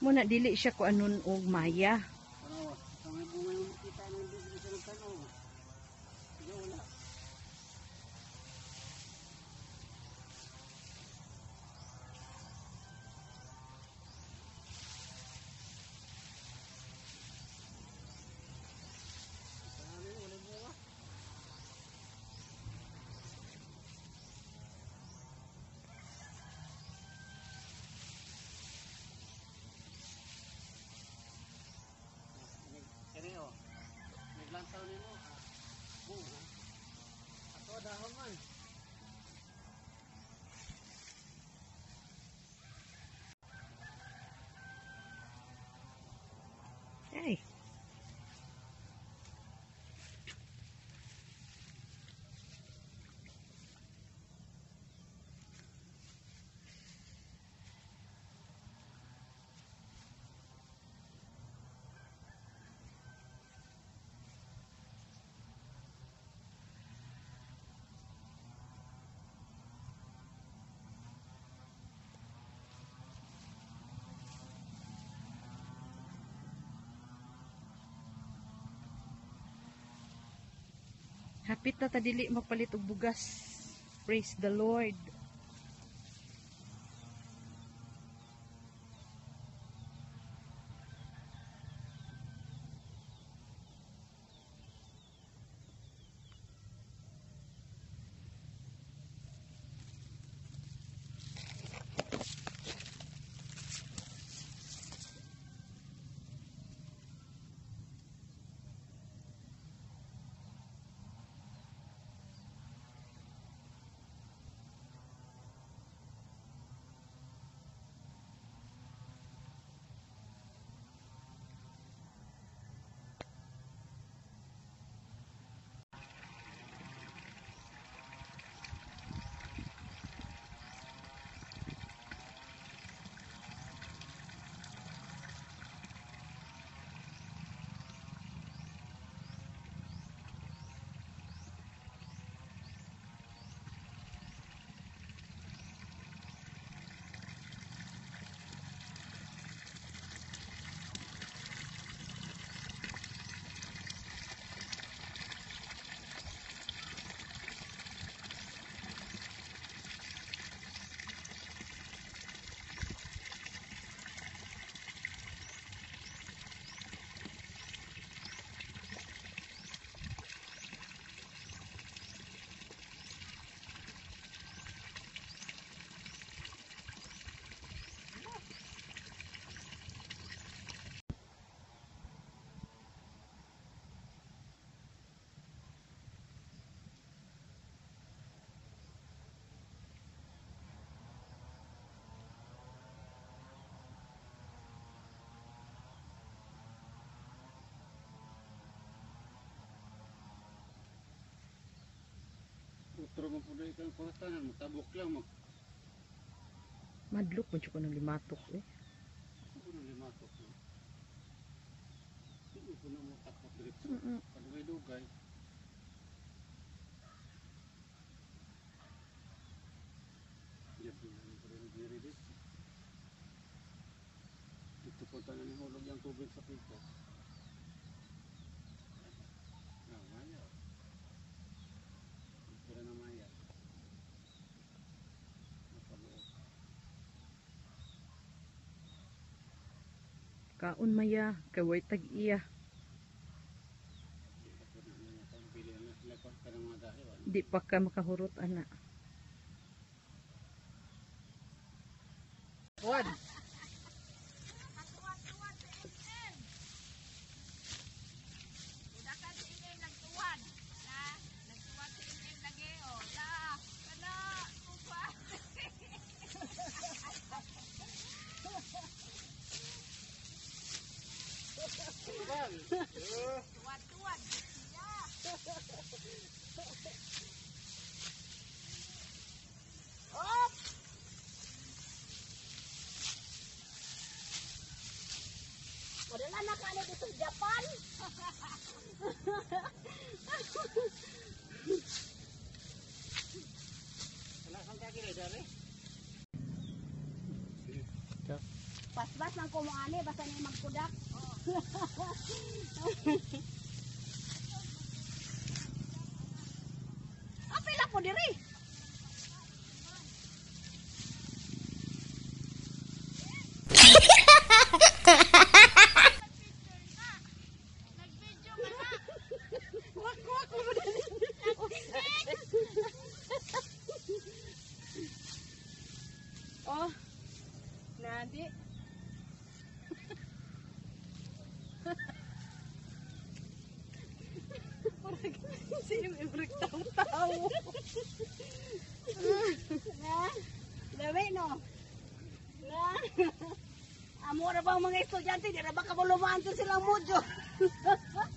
mo na dili siya ko anon og maya. Ano, sa may bunga yung makita ng dito sa tanong. Sige, wala. Sabi, wala bunga. Kini o, naglantaw ni mo, bunga. Ato dahon man. Ay. Hapit na ta dili magpalit og bugas. Praise the Lord. Utro mo po na ikang kuratanan, matabok lang mo. Madlok mo siya ko ng limatok eh. Ako na limatok mo. Hindi ko na mo takot diretso. Padugay-dugay. Yabi na pa rin diri dito. Ito po tayo nahulog yung tubig sa pito. Maya. Ito na maya. Napaloob. Kaon maya, kaway tag-iya. Di pa ka makahurot ana. Tuwan! Tuwan sa SM. Udakan sa SM nagtuwan. Na, nagtuwan sa SM lagi. O, la, kana, tuwan. Tuwan. Op! Wala na ka dito sa Japan. Wala kang kagilay dari? Pas ba Lawas ng kumuani, basta niya magkudak. Apila po diri. Oh, nadi. Sino ibrik tao-tao? Dami no. Amo na ba ang mga estudyante, di na ba kabulumaan silang modyo?